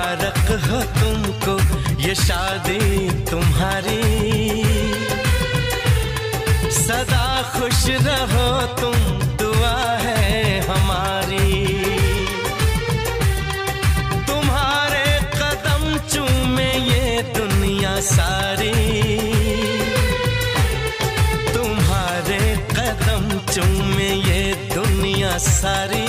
मुबारक हो तुमको ये शादी तुम्हारी, सदा खुश रहो तुम, दुआ है हमारी। तुम्हारे कदम चूमे ये दुनिया सारी, तुम्हारे कदम चूमे ये दुनिया सारी,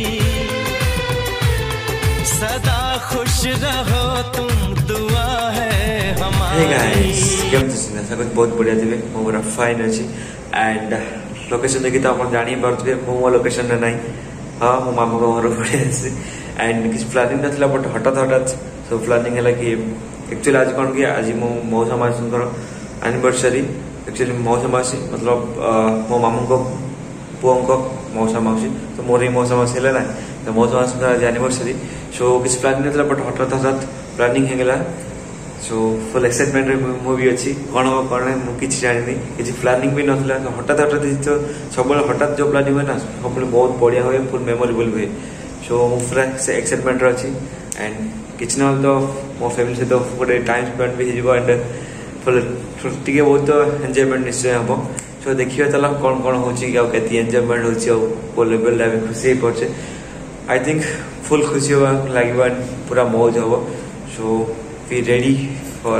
सदा खुश रहो तुम, दुआ है हमारी। बहुत बढ़िया थे, पूरा फाइन अच्छी एंड लोकेशन देखी तो आप जानी पारे मो लोकेशन ना हाँ मो मामा को घर बढ़िया एंड किसी प्लानिंग ना बट हठात हठात सब प्लानिंग है कि एक्चुअली आज कौन कि आज मो मौसा मासी एनिवर्सरी, एक्चुअली मौसा मासी मतलब मो मामू को पुओं को मौसा मासी, तो मोर ही मौसा मासी है ना, तो मौसा मासी आज एनिवर्सरी। सो किसी प्लानिंग ना बट हठात हठात प्लानिंग है। सो फुल एक्साइटमेंट मुवी अच्छी कौन हम कौन मुझे जानी किसी प्लानिंग भी नाला, हठात हठात तो सब हठात जो प्लानिंग हुए ना सब बहुत बढ़िया हुए, फुल मेमोरेबल हुए। सो पूरा एक्साइटमेंट अच्छी एंड किसी ना तो मो फैमिली सहित गोटे टाइम स्पेंड भी हो एंड फुल टे बहुत एंजॉयमेंट निश्चय हम। सो देखिए चल कौन कौन होती एंजॉयमेंट हो लेवल खुशी हो पारे, आई थिंक फुल खुशी लगे एंड पूरा मौज हम। So be ready for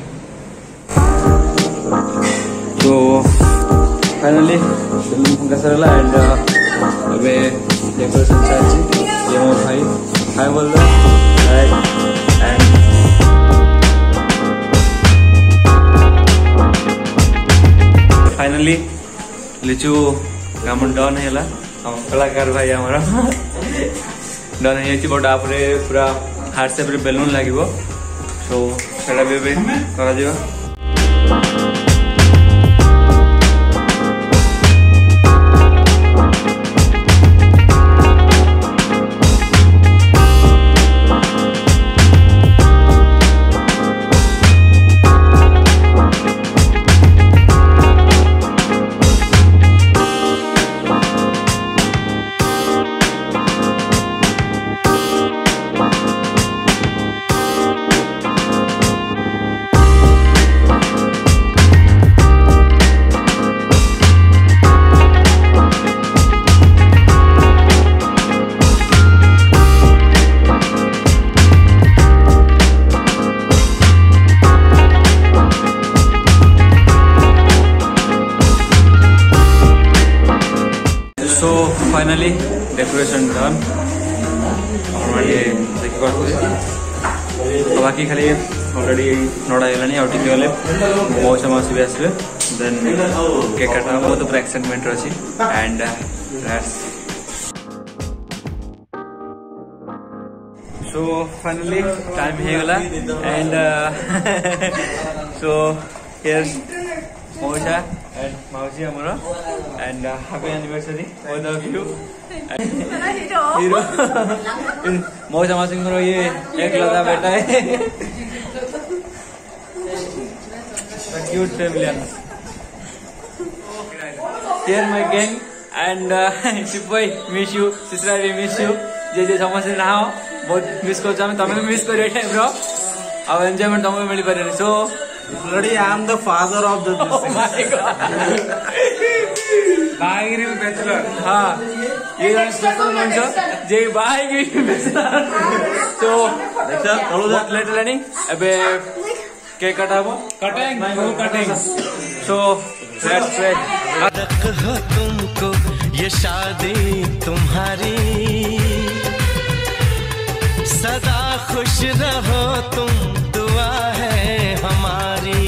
so finally film funka sarala and abe decoration chachi ye mo bhai hi bol do hi and finally lichu काम डन है हम कलाकार भाई हमारा डन है बट आपरे पूरा हार्ट शेप रे बेलून लागिवो। सो सेटा भी करा दियो। सो फाइनली डेकोरेशन डन बाकी खाली ऑलरेडी नड़ा है गले मौसा मासी भी आसवे देन केक काटा बहुत पूरा एक्साइटमेंट अच्छी एंड सो फाइनली टाइम हो गला एंड सो हियर मौसा एंड मौसी हमारा and happy anniversary both of you. Hero मौसा मासी को ये एक लगा बेटा है cute family. Here my gang and शिपई मिस यू, सिस्टर भी मिस यू, जे समस्या ना हो बहुत मिस कर तुम भी मिस कर ब्रो अब एंजॉयमेंट तुमको मिल पारे। सो Bloody, I am the father of the this thing. Oh my God. Bahagiri bachelor. हाँ ये स्पेशल मंच जे बाहर तो बहुत लेट है अबे केक कटाबो कटिंग सो लेट्स प्रे। हो तुमको ये शादी तुम्हारी, सदा खुश रहो तुम, दुआ है हमारी।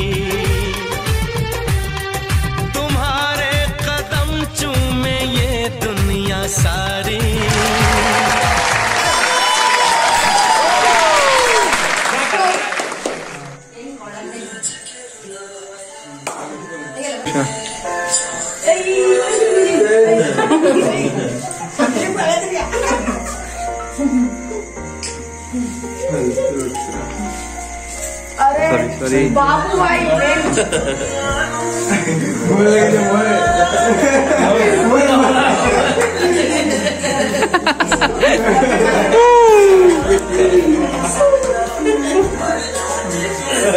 तुम्हारे कदम चूमे ये दुनिया सारी, सॉरी बाबू भाई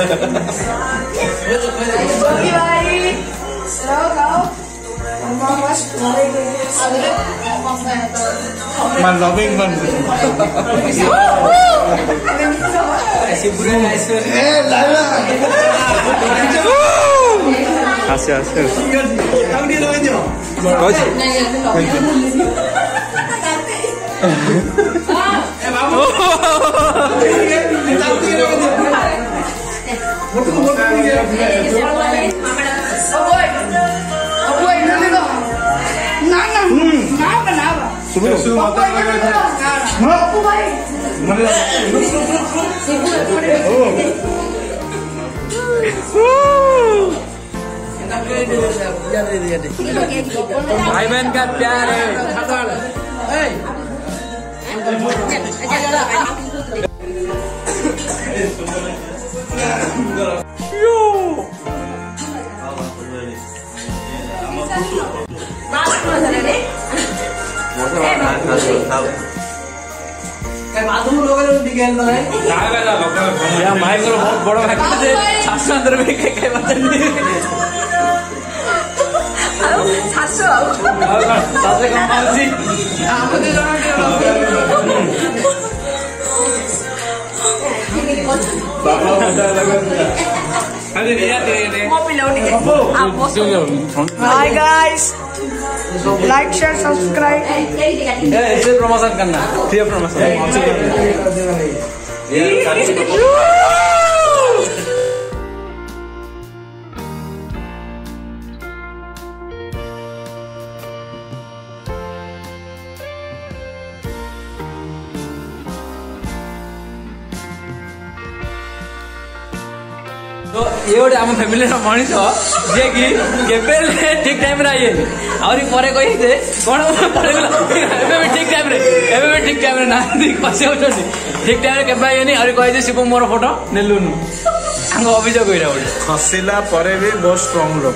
My loving one. आसे आसे भाई बहन का प्यार है। बहुत बड़ा अंदर में Hi guys, like, share, subscribe. ऐसे प्रमोशन करना, फ्री प्रमोशन। तो ये गोटे आम फैमिली मनीष जे कि ठीक टाइम आइए आहरी पर कही कौन ठीक टाइम ना फसी ठीक टाइम के आहरी कही शिव मोर फोटो नेलुनु आम अभियोग गोटे खसिला परे भी बहुत स्ट्रांग लोक।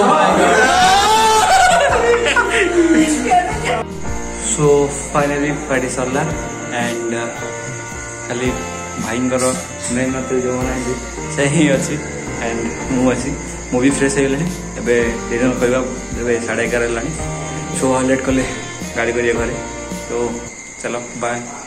सो फाइनली पार्टी सरला एंड खाली भाईंकर मेहनत जो बनाई से ही अच्छी एंड मुझे भी फ्रेश हो गले डिनर करवा 11:30 है। सो लेट कले गाड़ी करिए घरे तो चलो बाय।